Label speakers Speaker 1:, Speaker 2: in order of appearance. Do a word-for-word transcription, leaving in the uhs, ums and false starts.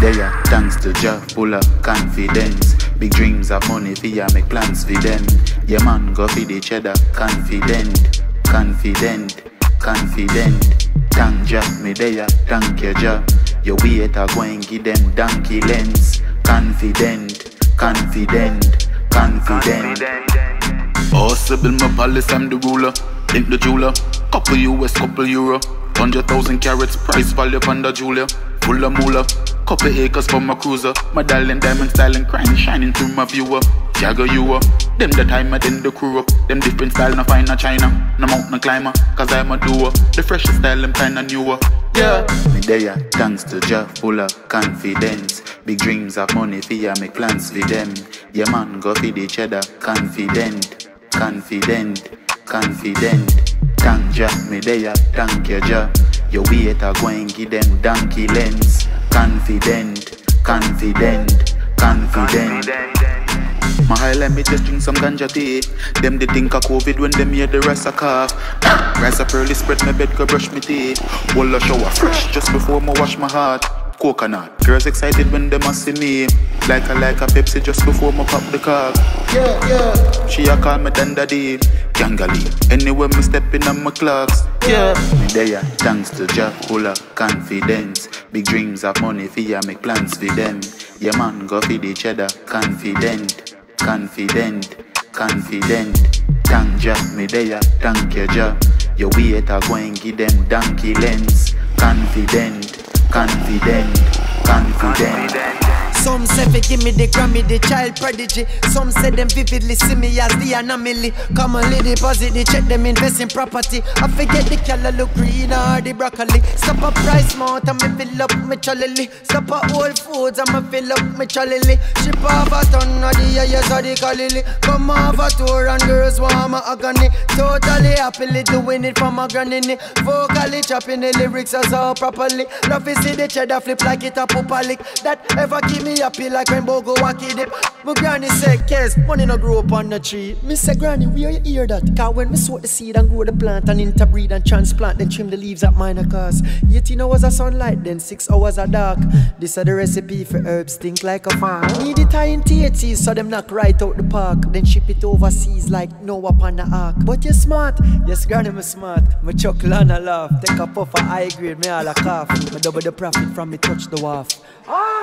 Speaker 1: there, thanks to Jah, full of confidence. Big dreams of money for ya, make plans for them. Yeah man, go for the cheddar, confident, confident, confident. Thank Jah, me there, thank you Jah. Your wait a go and give them donkey lens. Confident, confident, confident. Oh, Sybil, my palace, I'm the ruler. Think the jeweler, couple U S, couple euro. Hundred thousand carats, price value on the Julia. Full of moolah, couple acres for my cruiser. My darling diamond styling, crying, shining through my viewer. Jagger you up, them the timer, then the crew up. Them different style, no find a China. No mountain climber, cause I'm a doer. The freshest style, them kinda newer. Yeah, me there, thanks to Jah, full of confidence. Big dreams of money for ya, make plans for them. Yeah man, go for the cheddar, confident, confident, confident. Thank Jah, me there, thank you Jah. Your wait a go and give them donkey lens. Confident, confident, confident. My high let me just drink some ganja tea. Them they think of COVID when them hear the rest a cough. Rise up early, spread my bed, go brush my teeth. Wall a shower fresh just before me wash my heart. Coconut, girls excited when they must see me. Like a like a Pepsi just before me pop the cock. Yeah, yeah. She a call me Dandadi, Gangali. Anywhere me step in on my clocks. Yeah, me there, thanks to Jah, full of confidence. Big dreams of money for ya, make plans for them. Yeah man, go for the cheddar, confident, confident, confident. Thank Jah, me there, thank you Jah. Your wait a go and give them donkey lens. Confident, confident, confident.
Speaker 2: Some say fi give me the Grammy, the child prodigy. Some say them vividly see me as the anomaly. Commonly deposit, they check them invest in property. I forget the color look green or the broccoli. Stop a price mount and me fill up me trolley. Stop a Whole Foods and me fill up me trolley. Ship off a ton of the years of the Kalili. Come off a tour and girls want my agony. Totally happily doing it for my granny. Vocally chopping the lyrics as all properly. Love to see the cheddar flip like it a poopa lick. That ever keep me happy like rainbow go wacky dip. My granny said, Kes, money no grow up on the tree. Me say, Granny, where you hear that? Cause when me sow the seed and grow the plant and interbreed and transplant, then trim the leaves at minor cost. eighteen hours of sunlight, then six hours of dark. This is the recipe for herbs, think like a farm. Need it high in T H C, so them knock right out the park. Then ship it overseas like Noah upon the ark. But you're smart, yes, Granny, me smart. Me chuckle and I laugh. Take a puff of high grade, me all a cough. Me double the profit from me touch the wharf.